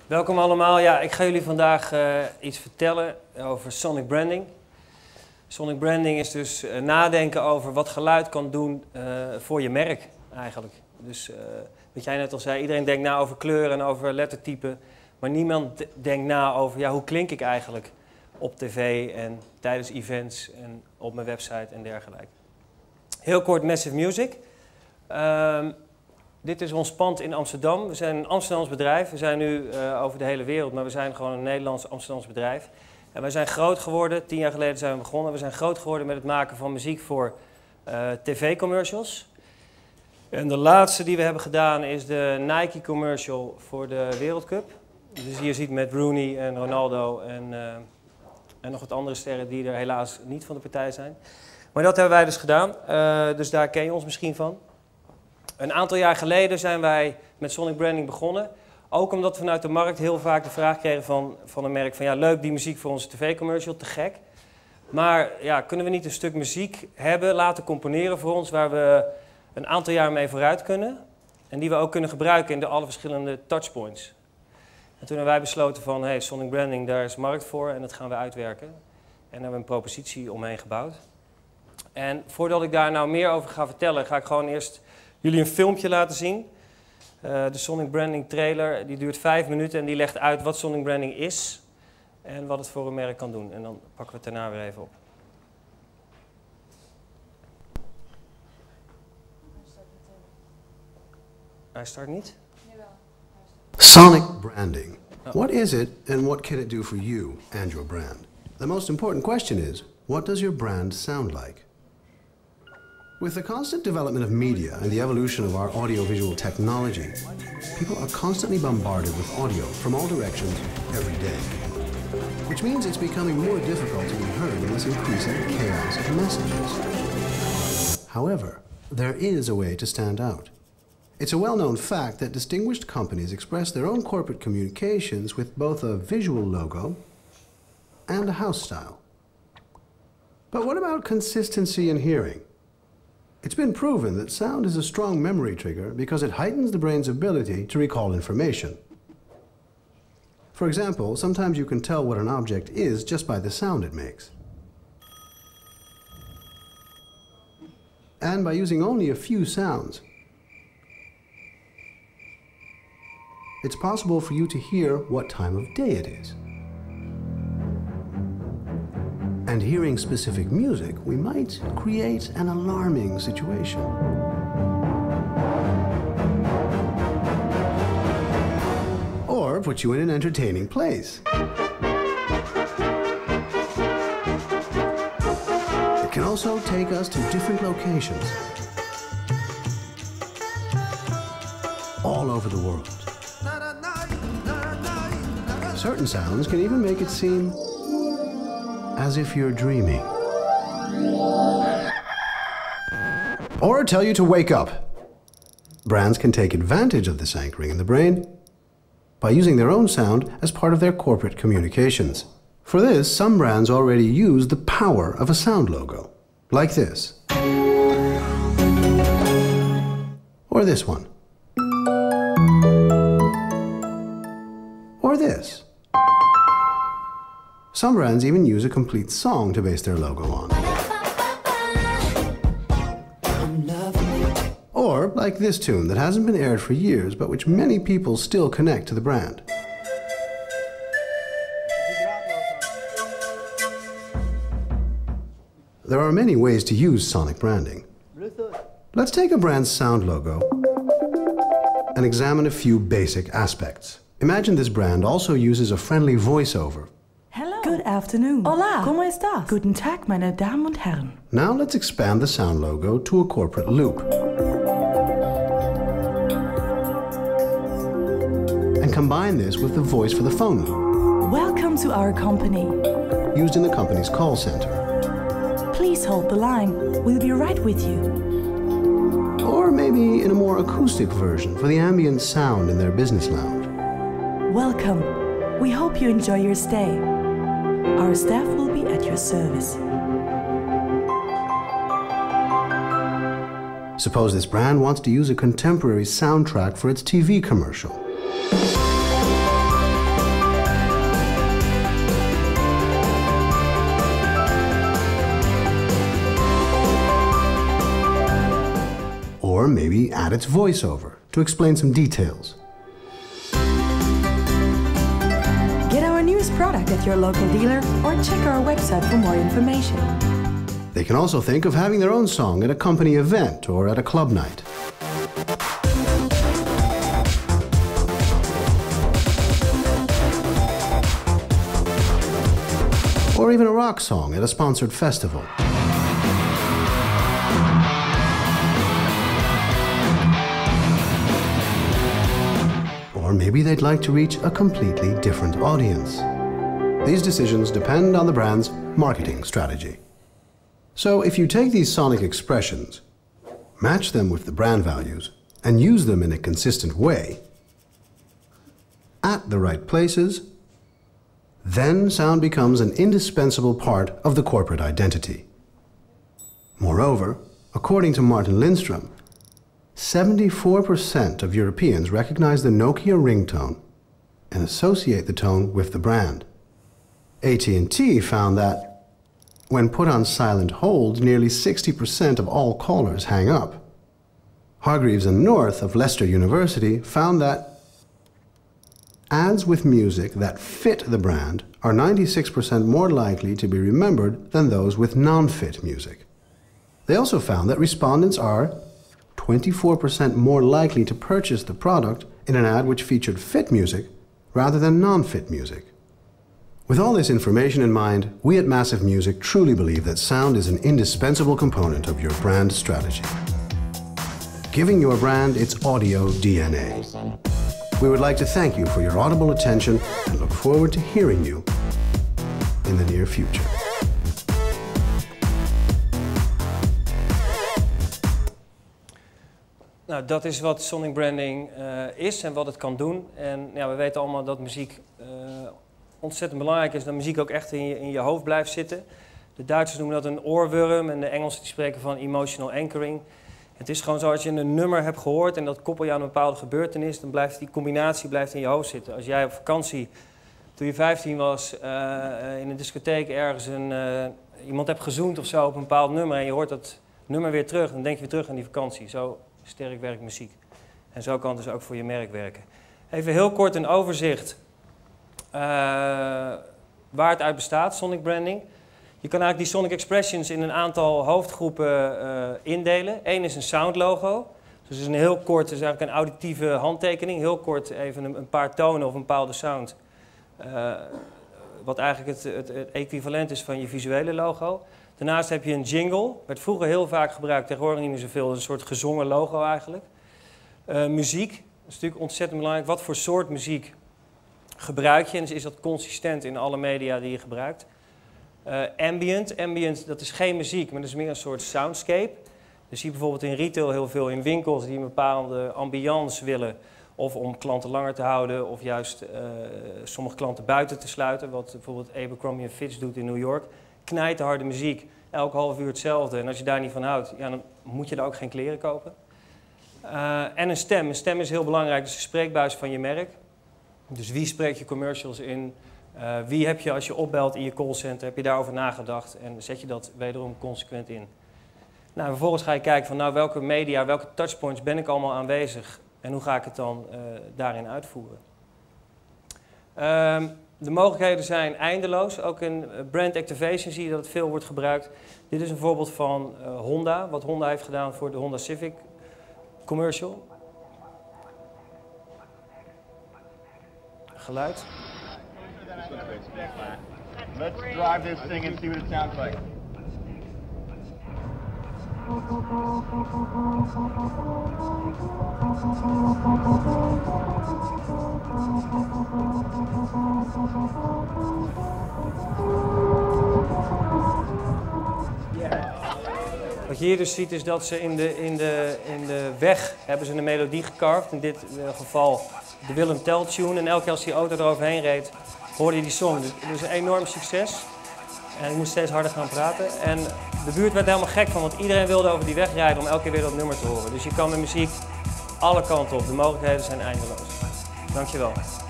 Welkom allemaal. Ja, ik ga jullie vandaag iets vertellen over sonic branding. Sonic branding is dus nadenken over wat geluid kan doen voor je merk eigenlijk. Dus wat jij net al zei, iedereen denkt na over kleur en over lettertypen. Maar niemand denkt na over ja, hoe klink ik eigenlijk op tv en tijdens events en op mijn website en dergelijke. Heel kort Massive Music. Dit is ons pand in Amsterdam. We zijn een Amsterdams bedrijf. We zijn nu over de hele wereld, maar we zijn gewoon een Nederlands-Amsterdams bedrijf. En wij zijn groot geworden, 10 jaar geleden zijn we begonnen. We zijn groot geworden met het maken van muziek voor tv-commercials. En de laatste die we hebben gedaan is de Nike-commercial voor de Wereldcup. Dus hier ziet met Rooney en Ronaldo en nog wat andere sterren die er helaas niet van de partij zijn. Maar dat hebben wij dus gedaan, dus daar ken je ons misschien van. Een aantal jaar geleden zijn wij met sonic branding begonnen. Ook omdat we vanuit de markt heel vaak de vraag kregen van een merk van ja, leuk die muziek voor onze tv-commercial, te gek. Maar ja, kunnen we niet een stuk muziek hebben, laten componeren voor ons waar we een aantal jaar mee vooruit kunnen. En die we ook kunnen gebruiken in de alle verschillende touchpoints. En toen hebben wij besloten van hey, sonic branding, daar is markt voor en dat gaan we uitwerken. En daar hebben we een propositie omheen gebouwd. En voordat ik daar nou meer over ga vertellen, ga ik gewoon eerst jullie een filmpje laten zien. De sonic branding trailer, die duurt 5 minuten en die legt uit wat sonic branding is en wat het voor een merk kan doen. En dan pakken we het daarna weer even op. Hij start niet? Sonic branding. What is it and what can it do for you and your brand? The most important question is, what does your brand sound like? With the constant development of media and the evolution of our audiovisual technology, people are constantly bombarded with audio from all directions every day. Which means it's becoming more difficult to be heard in this increasing chaos of messages. However, there is a way to stand out. It's a well-known fact that distinguished companies express their own corporate communications with both a visual logo and a house style. But what about consistency in hearing? It's been proven that sound is a strong memory trigger because it heightens the brain's ability to recall information. For example, sometimes you can tell what an object is just by the sound it makes. And by using only a few sounds, it's possible for you to hear what time of day it is. And hearing specific music, we might create an alarming situation. Or put you in an entertaining place. It can also take us to different locations all over the world. Certain sounds can even make it seem as if you're dreaming. Or tell you to wake up. Brands can take advantage of this anchoring in the brain by using their own sound as part of their corporate communications. For this, some brands already use the power of a sound logo, like this. Or this one. Or this. Some brands even use a complete song to base their logo on. Or like this tune that hasn't been aired for years, but which many people still connect to the brand. There are many ways to use sonic branding. Let's take a brand's sound logo and examine a few basic aspects. Imagine this brand also uses a friendly voiceover. Good afternoon. Hola. ¿Cómo estás? Guten Tag, meine Damen und Herren. Now let's expand the sound logo to a corporate loop. And combine this with the voice for the phone loop. Welcome to our company. Used in the company's call center. Please hold the line. We'll be right with you. Or maybe in a more acoustic version for the ambient sound in their business lounge. Welcome. We hope you enjoy your stay. Our staff will be at your service. Suppose this brand wants to use a contemporary soundtrack for its TV commercial. maybe add its voiceover to explain some details. Get our newest product at your local dealer or check our website for more information. They can also think of having their own song at a company event or at a club night. Or even a rock song at a sponsored festival. Or maybe they'd like to reach a completely different audience. These decisions depend on the brand's marketing strategy. So if you take these sonic expressions, match them with the brand values, and use them in a consistent way, at the right places, then sound becomes an indispensable part of the corporate identity. Moreover, according to Martin Lindstrom, 74% of Europeans recognize the Nokia ringtone and associate the tone with the brand. AT&T found that when put on silent hold, nearly 60% of all callers hang up. Hargreaves and North of Leicester University found that ads with music that fit the brand are 96% more likely to be remembered than those with non-fit music. They also found that respondents are 24% more likely to purchase the product in an ad which featured fit music rather than non-fit music. With all this information in mind, we at Massive Music truly believe that sound is an indispensable component of your brand strategy, giving your brand its audio DNA. We would like to thank you for your audible attention and look forward to hearing you in the near future. Nou, dat is wat sonic branding is en wat het kan doen. En ja, we weten allemaal dat muziek ontzettend belangrijk is, dat muziek ook echt in je hoofd blijft zitten. De Duitsers noemen dat een oorworm en de Engelsen die spreken van emotional anchoring. Het is gewoon zo, als je een nummer hebt gehoord en dat koppel je aan een bepaalde gebeurtenis, dan blijft die combinatie in je hoofd zitten. Als jij op vakantie, toen je 15 was, in een discotheek ergens iemand hebt gezoend of zo op een bepaald nummer en je hoort dat nummer weer terug, dan denk je weer terug aan die vakantie. Zo sterk werkt muziek. En zo kan het dus ook voor je merk werken. Even heel kort een overzicht waar het uit bestaat, sonic branding. Je kan eigenlijk die sonic expressions in een aantal hoofdgroepen indelen. Eén is een sound logo. Dus is een heel kort, is eigenlijk een auditieve handtekening. Heel kort even een paar tonen of een bepaalde sound. Wat eigenlijk het equivalent is van je visuele logo. Daarnaast heb je een jingle. Werd vroeger heel vaak gebruikt, tegenwoordig niet meer zoveel. Dat is een soort gezongen logo eigenlijk. Muziek, dat is natuurlijk ontzettend belangrijk. Wat voor soort muziek gebruik je? En is dat consistent in alle media die je gebruikt? Ambient. Ambient, dat is geen muziek, maar dat is meer een soort soundscape. Je ziet bijvoorbeeld in retail heel veel in winkels die een bepaalde ambiance willen. Of om klanten langer te houden, of juist sommige klanten buiten te sluiten. Wat bijvoorbeeld Abercrombie & Fitch doet in New York. Knijterharde muziek, elk half uur hetzelfde. En als je daar niet van houdt, ja, dan moet je daar ook geen kleren kopen. En een stem. Een stem is heel belangrijk, dus de spreekbuis van je merk. Dus wie spreekt je commercials in? Wie heb je als je opbelt in je callcenter? Heb je daarover nagedacht en zet je dat wederom consequent in? Nou, vervolgens ga je kijken van welke media, welke touchpoints ben ik allemaal aanwezig en hoe ga ik het dan daarin uitvoeren? De mogelijkheden zijn eindeloos. Ook in brand activation zie je dat het veel wordt gebruikt. Dit is een voorbeeld van Honda, wat Honda heeft gedaan voor de Honda Civic commercial. Geluid. Let's drive this thing and see what it sounds like. Wat je hier dus ziet is dat ze in de weg hebben ze een melodie gecarved. In dit geval de Willem Tell tune. En elke keer als die auto eroverheen reed, hoorde je die song. Dus het was een enorm succes. En ik moest steeds harder gaan praten. En de buurt werd helemaal gek van, want iedereen wilde over die weg rijden om elke keer weer dat nummer te horen. Dus je kan met muziek alle kanten op. De mogelijkheden zijn eindeloos. Dankjewel.